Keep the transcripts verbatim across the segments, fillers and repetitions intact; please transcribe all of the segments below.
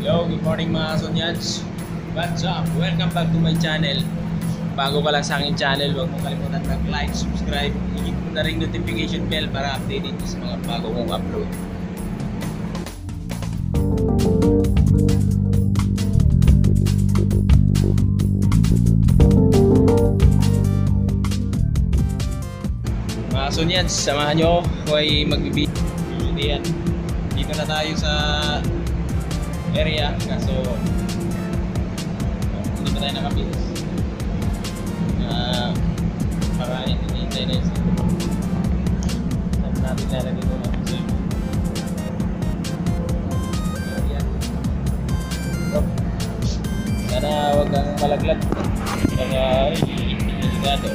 Hello, good morning mga Sonyats. What's up? Welcome back to my channel. Bago ka lang sa aking channel, huwag mo kalimutan mag-like, subscribe, higit mo na rin notification bell para updated sa mga bago kong upload. Mga Sonyats, samahan nyo ako ay magbibigay. Dito na tayo sa area, kaso hindi pa tayo nakabis. Uh, para hinihintay na yun. Saan natin lalagay ito na kasi sana huwag kang malaglag. Kaya delikado.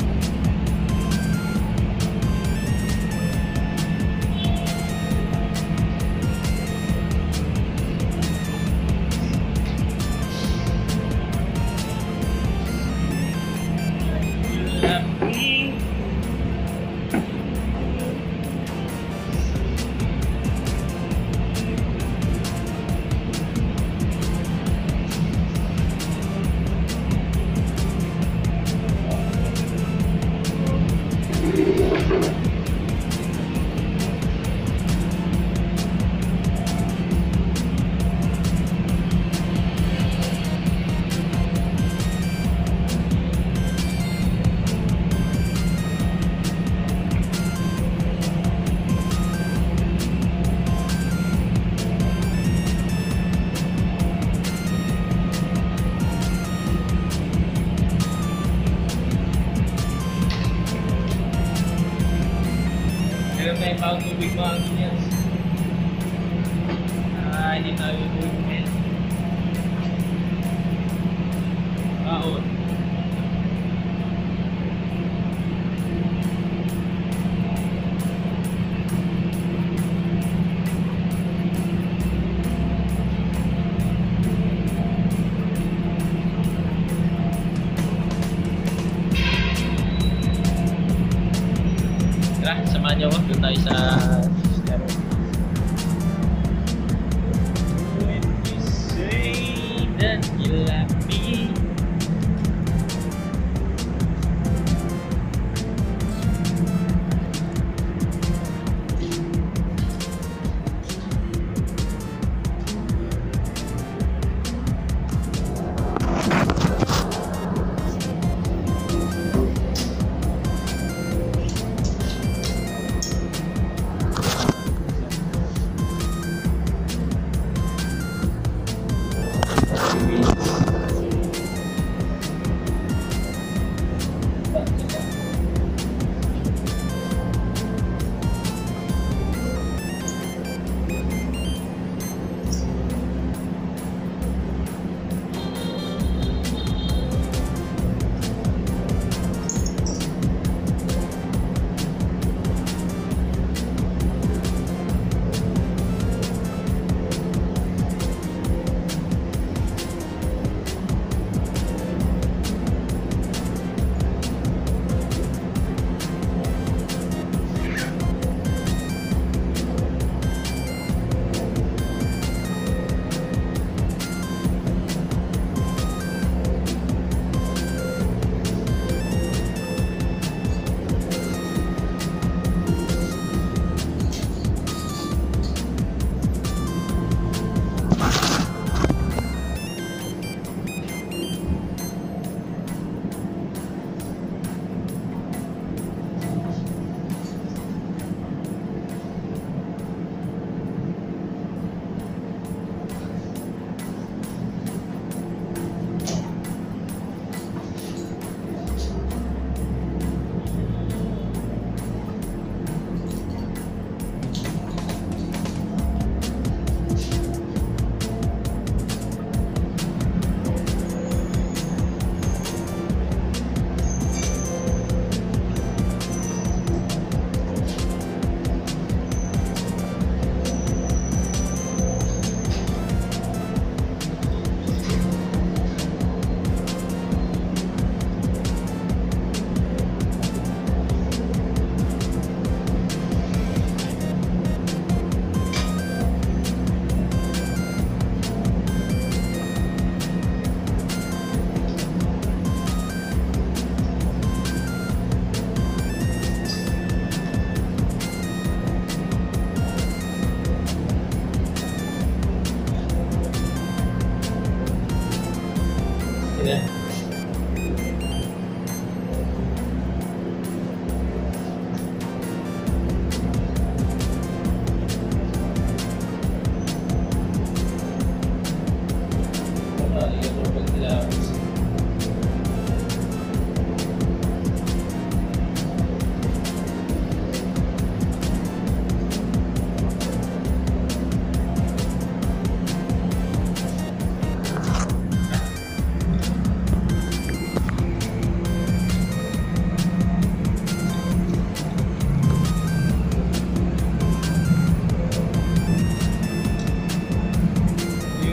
Meron tayong pang tubig mga Sonyats. Ah, hindi tayo tubig. Baon. Tara, samahan niyo ako. Doon tayo sa Stero. When you say that you love me,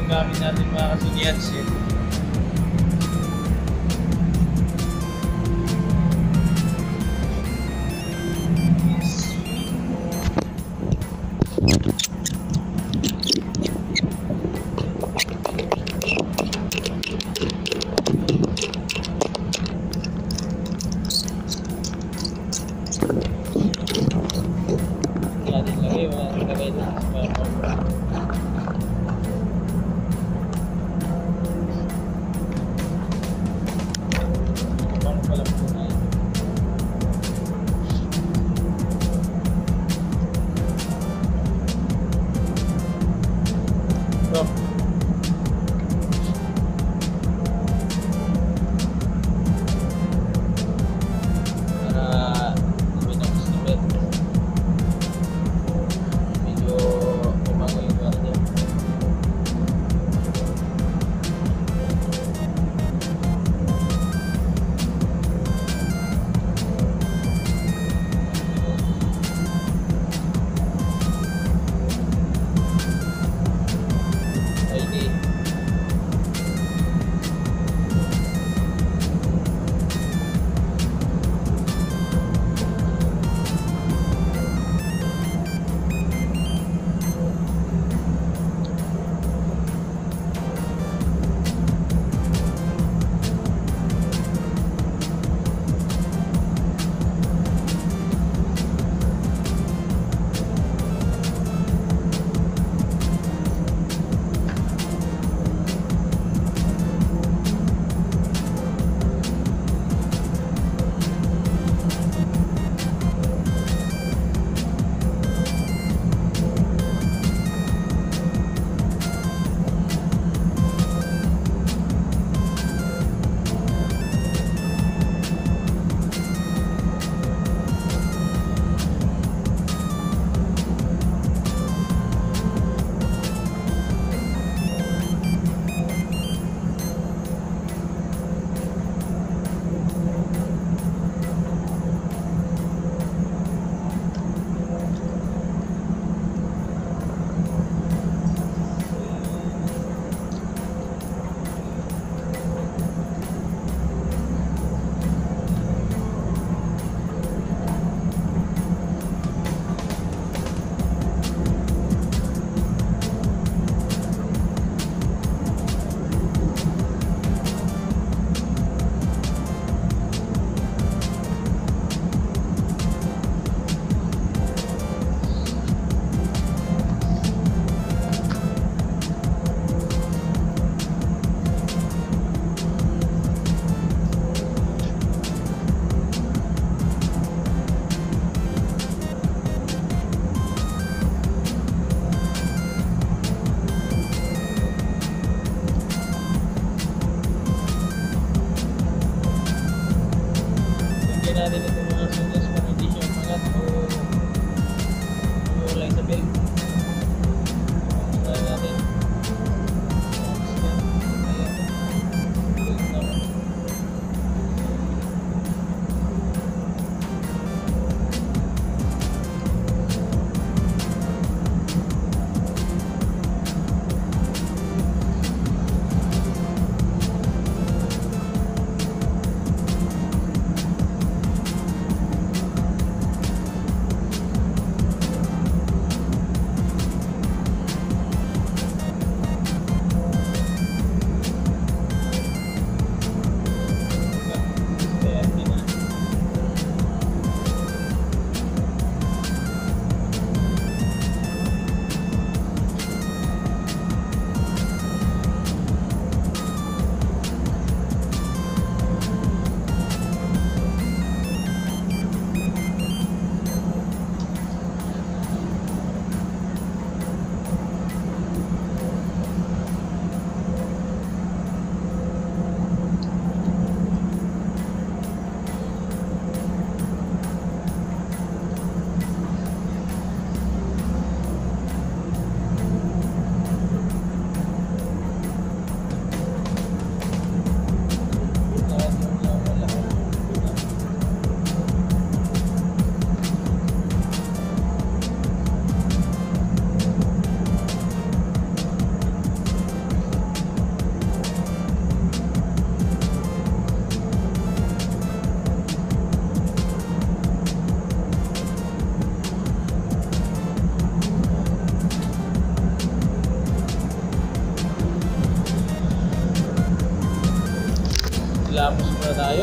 gamit natin mga kasunyats. Eh. Natin lagay, wala nang lagay dito sa spare part. Lapos muna tayo.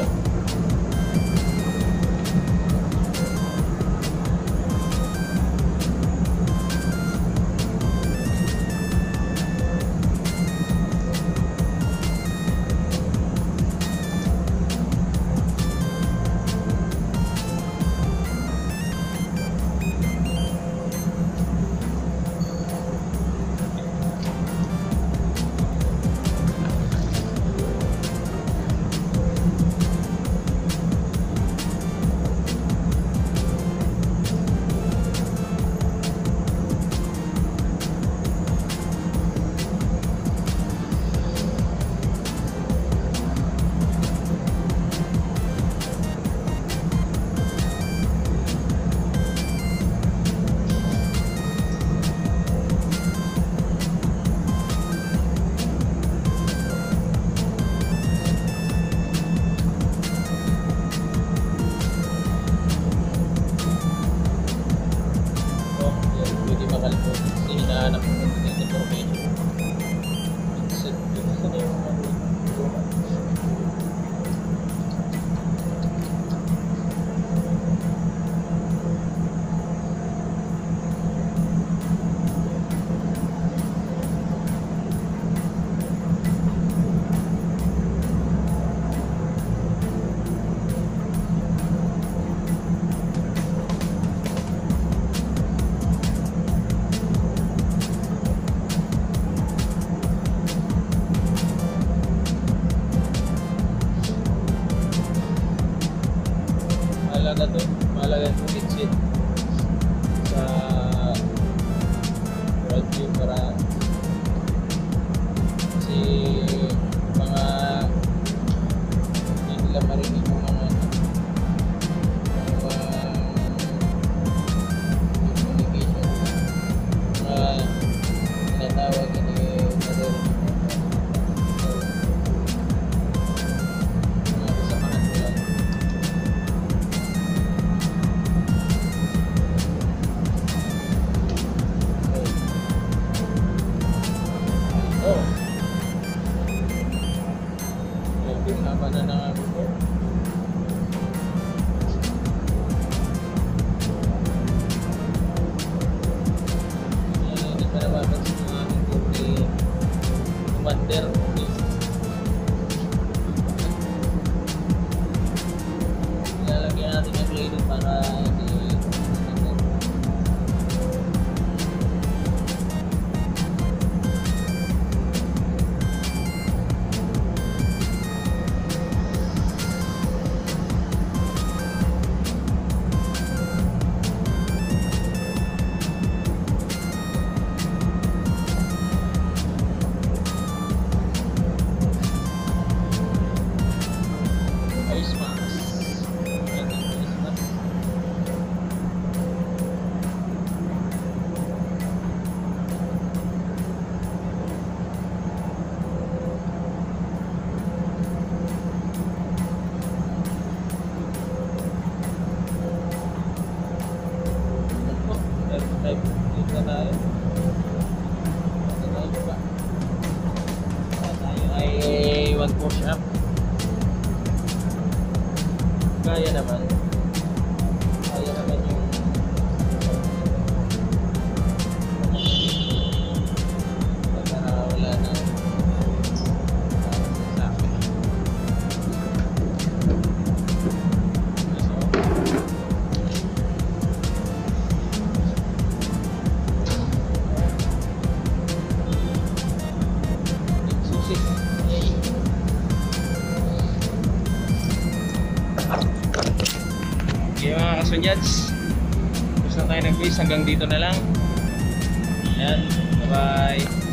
Hinahanap ko ng information. Set ko na yung mahalaga to, mahalaga yung kitchen sa world view para kasi mga hindi nila marinig yung mga mga communication mga tinatawag hindi marinig mga kasamahan mo lang. Oh. Grabe, haba na ng ako ko. Hindi pa nababansin yung aming kurti commander. Nilalagyan natin yung plate para hindi face mask. Yan ang face mask. Ito, meron tayo. Dito na tayo. Dito tayo ba? Tayo ay one push up. Kaya naman. Kaya naman yung para wala na sa akin. Susi. Okay mga kasunyads, gusto na tayo nag-base hanggang dito na lang. Ayan, bye bye.